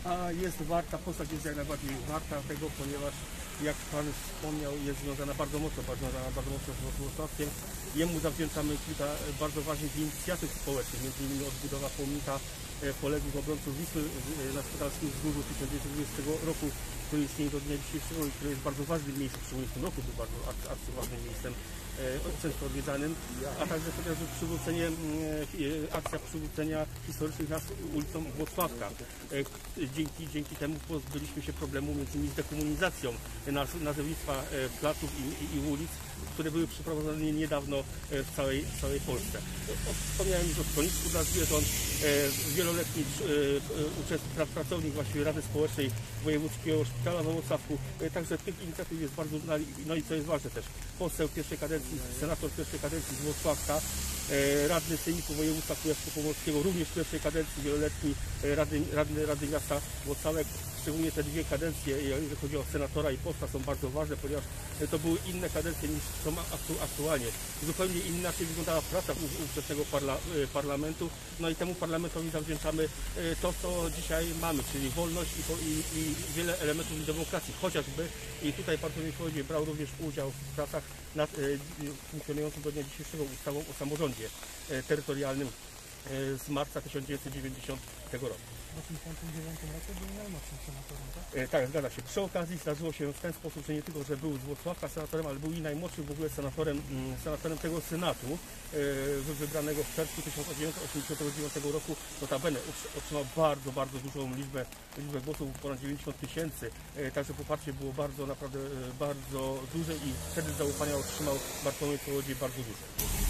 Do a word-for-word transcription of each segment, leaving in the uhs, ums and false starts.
A jest warta, postać jest jak najbardziej warta tego, ponieważ jak Pan wspomniał, jest związana bardzo mocno, bardzo, bardzo mocno z Włocławkiem. Jemu zawdzięczamy kilka bardzo ważnych inicjatyw społecznych, między innymi odbudowa pomnika poległych obrońców Wisły na Szpitalskim Wzgórzu tysiąc dziewięćset dwudziestego roku, który istnieje do dnia dzisiejszego i który jest bardzo ważnym miejscem, szczególnie w tym roku był bardzo arcyważnym miejscem, często odwiedzanym, a także chociażby przywrócenie, akcja przywrócenia historycznych nazw ulicą Włocławka. Dzięki, dzięki temu pozbyliśmy się problemu między innymi z dekomunizacją nazewnictwa placów i, i, i ulic, które były przeprowadzone niedawno w całej, w całej Polsce. Wspomniałem już o schronisku dla zwierząt, wieloletni pracownik właściwie Rady Społecznej Wojewódzkiego Szpitala we Włocławku. Także tych inicjatyw jest bardzo, no i co jest ważne też, poseł pierwszej kadencji, senator pierwszej kadencji z Włocławka, radny Sejmiku Województwa Kujawsko-Pomorskiego, również w pierwszej kadencji wieloletni radny, radny Rady Miasta Włocławek. Szczególnie te dwie kadencje, jeżeli chodzi o senatora i posła, są bardzo ważne, ponieważ to były inne kadencje niż są aktualnie. Zupełnie inaczej wyglądała praca ówczesnego parla, parlamentu, no i temu parlamentowi zawdzięczamy to, co dzisiaj mamy, czyli wolność i, i, i wiele elementów demokracji, chociażby, i tutaj Pan Przewodniczący brał również udział w pracach nad funkcjonującą do dnia dzisiejszego ustawą o samorządzie terytorialnym z marca tysiąc dziewięćset dziewięćdziesiątego roku. W osiemdziesiątym dziewiątym roku był najmłodszym senatorem, tak? E, tak, zgadza się. Przy okazji zdarzyło się w ten sposób, że nie tylko, że był z Włocławka senatorem, ale był i najmłodszym w ogóle senatorem, mm, senatorem tego Senatu, e, wybranego w czerwcu tysiąc dziewięćset osiemdziesiątego dziewiątego roku. Notabene otrzymał bardzo, bardzo dużą liczbę, liczbę głosów, ponad dziewięćdziesiąt tysięcy. E, także poparcie było bardzo, naprawdę e, bardzo duże i wtedy zaufania otrzymał Bartłomiej Kołodziej bardzo dużo.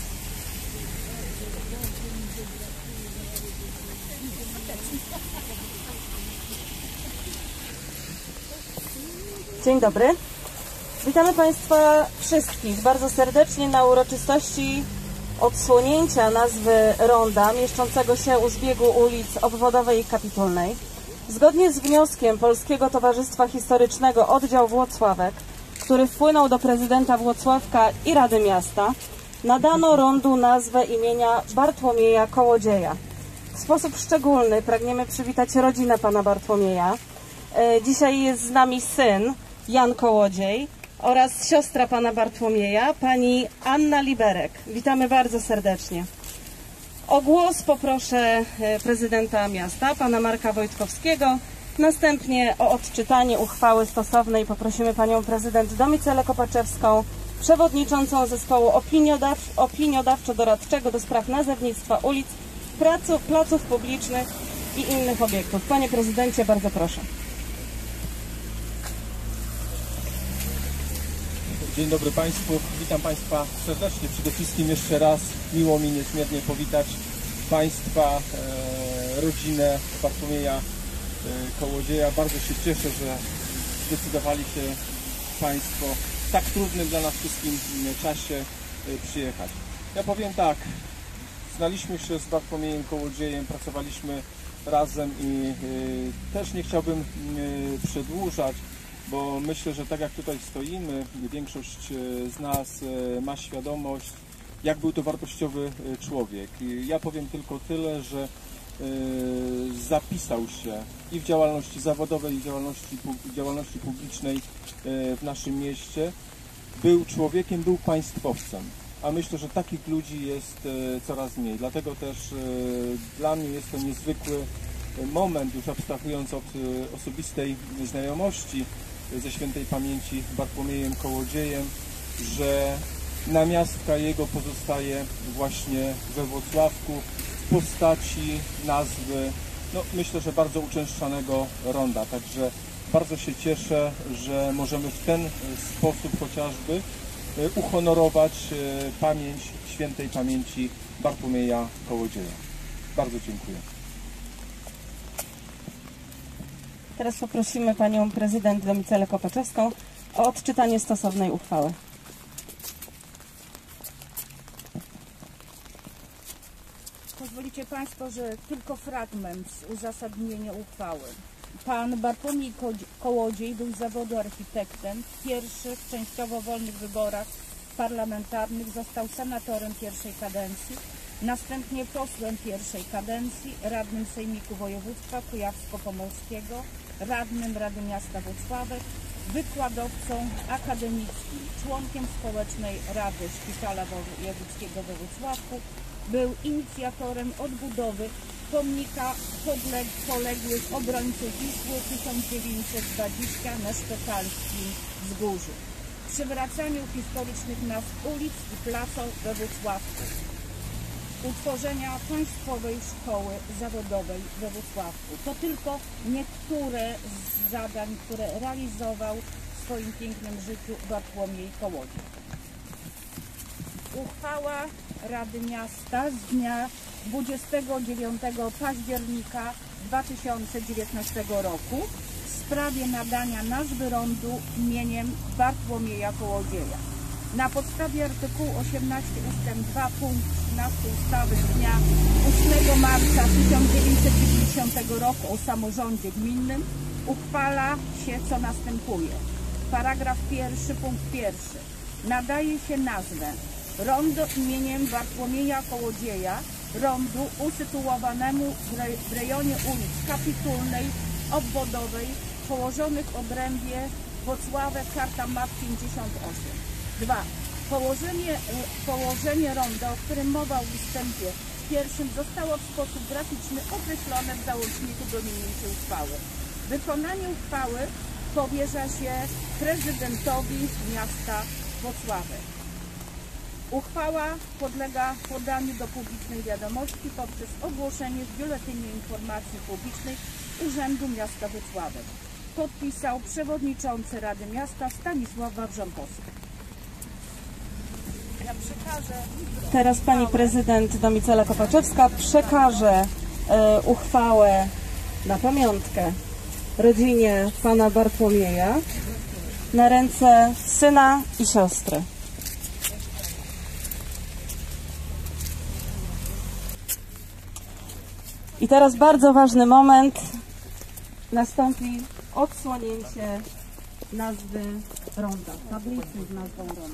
Dzień dobry. Witamy Państwa wszystkich bardzo serdecznie na uroczystości odsłonięcia nazwy ronda mieszczącego się u zbiegu ulic Obwodowej i Kapitulnej. Zgodnie z wnioskiem Polskiego Towarzystwa Historycznego Oddział Włocławek, który wpłynął do prezydenta Włocławka i Rady Miasta, nadano rondu nazwę imienia Bartłomieja Kołodzieja. W sposób szczególny pragniemy przywitać rodzinę pana Bartłomieja. Dzisiaj jest z nami syn Jan Kołodziej oraz siostra pana Bartłomieja, pani Anna Liberek. Witamy bardzo serdecznie. O głos poproszę prezydenta miasta, pana Marka Wojtkowskiego. Następnie o odczytanie uchwały stosownej poprosimy panią prezydent Domicilę Kopaczewską, przewodniczącą zespołu opiniodawczo-doradczego do spraw nazewnictwa ulic, pracu, placów publicznych i innych obiektów. Panie prezydencie, bardzo proszę. Dzień dobry Państwu, witam Państwa serdecznie. Przede wszystkim jeszcze raz miło mi niezmiernie powitać Państwa, e, rodzinę Bartłomieja e, Kołodzieja. Bardzo się cieszę, że zdecydowali się Państwo w tak trudnym dla nas wszystkim czasie e, przyjechać. Ja powiem tak, znaliśmy się z Bartłomiejem Kołodziejem, pracowaliśmy razem i e, też nie chciałbym e, przedłużać, bo myślę, że tak jak tutaj stoimy, większość z nas ma świadomość, jak był to wartościowy człowiek. Ja powiem tylko tyle, że zapisał się i w działalności zawodowej, i w działalności, działalności publicznej w naszym mieście. Był człowiekiem, był państwowcem, a myślę, że takich ludzi jest coraz mniej. Dlatego też dla mnie jest to niezwykły moment, już abstrahując od osobistej znajomości ze świętej pamięci Bartłomiejem Kołodziejem, że namiastka jego pozostaje właśnie we Włocławku w postaci nazwy, no myślę, że bardzo uczęszczanego ronda. Także bardzo się cieszę, że możemy w ten sposób chociażby uhonorować pamięć świętej pamięci Bartłomieja Kołodzieja. Bardzo dziękuję. Teraz poprosimy panią prezydent Domicilę Kopaczewską o odczytanie stosownej uchwały. Pozwolicie Państwo, że tylko fragment z uzasadnienia uchwały. Pan Bartłomiej Kołodziej był z zawodu architektem. W pierwszych, częściowo wolnych wyborach parlamentarnych został senatorem pierwszej kadencji. Następnie posłem pierwszej kadencji, radnym Sejmiku Województwa Kujawsko-Pomorskiego, radnym Rady Miasta Włocławek, wykładowcą akademickim, członkiem Społecznej Rady Szpitala Wojewódzkiego we Włocławku. Był inicjatorem odbudowy pomnika poległych obrońców Wisły tysiąc dziewięćset dwadzieścia na Szpetarskim Wzgórzu. Przywracaniu historycznych nazw ulic i placów we Włocławku. Utworzenia Państwowej Szkoły Zawodowej we Włocławku. To tylko niektóre z zadań, które realizował w swoim pięknym życiu Bartłomiej Kołodziej. Uchwała Rady Miasta z dnia dwudziestego dziewiątego października dwa tysiące dziewiętnastego roku w sprawie nadania nazwy rondu imieniem Bartłomieja Kołodzieja. Na podstawie artykułu osiemnastego ustęp dwa punkt trzynaście ustawy z dnia ósmego marca tysiąc dziewięćset dziewięćdziesiątego roku o samorządzie gminnym uchwala się, co następuje. Paragraf pierwszy, punkt pierwszy. Nadaje się nazwę rondo imieniem Bartłomieja Kołodzieja, rondu usytuowanemu w rejonie ulic Kapitulnej, Obwodowej, położonych w obrębie Włocławek, karta map pięćdziesiąt osiem. dwa. Położenie, położenie ronda, o którym mowa w ustępie pierwszym, zostało w sposób graficzny określone w załączniku do niniejszej uchwały. Wykonanie uchwały powierza się prezydentowi miasta Włocławek. Uchwała podlega podaniu do publicznej wiadomości poprzez ogłoszenie w Biuletynie Informacji Publicznej Urzędu Miasta Włocławek. Podpisał przewodniczący Rady Miasta Stanisław Wawrząkowski. Ja przekażę... Teraz pani prezydent Domicela Kopaczewska przekaże e, uchwałę na pamiątkę rodzinie pana Bartłomieja na ręce syna i siostry. I teraz bardzo ważny moment. Nastąpi odsłonięcie nazwy ronda, tablicy z nazwą ronda.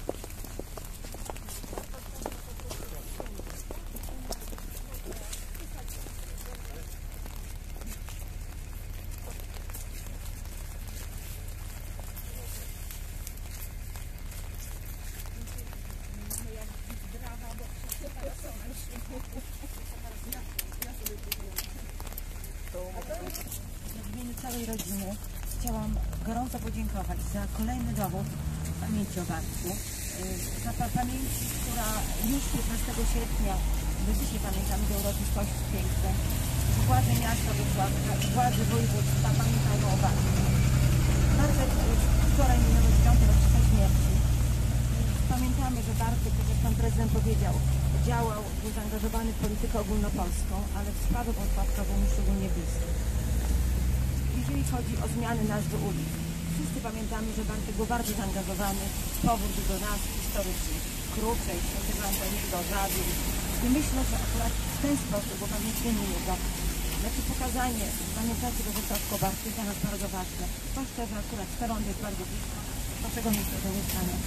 W imieniu całej rodziny chciałam gorąco podziękować za kolejny dowód pamięci o Bartku. Za ta pamięć, która już piętnastego sierpnia, my dzisiaj pamiętamy do uroczystości piękne, władze miasta Włocławka, władze województwa pamiętają o Bartku. Bartek wczoraj minęło dziewiąte rocznicę śmierci. Pamiętamy, że Bartek, tak jak pan prezydent powiedział, działał, był zaangażowany w politykę ogólnopolską, ale w sprawę Włocławka był mu szczególnie bliski. Jeżeli chodzi o zmiany nazwy ulic, wszyscy pamiętamy, że Bartek był bardzo zaangażowany w powód do nazw historycznych, Kruczej, Świętego Antoniego, Żabił. I myślę, że akurat w ten sposób, bo pamiętnienie jego, znaczy pokazanie, pamiętacie, że Włocławko Bartek jest dla nas bardzo ważne. Zwłaszcza, że akurat Steron jest bardzo blisko naszego miejsca zamieszkania.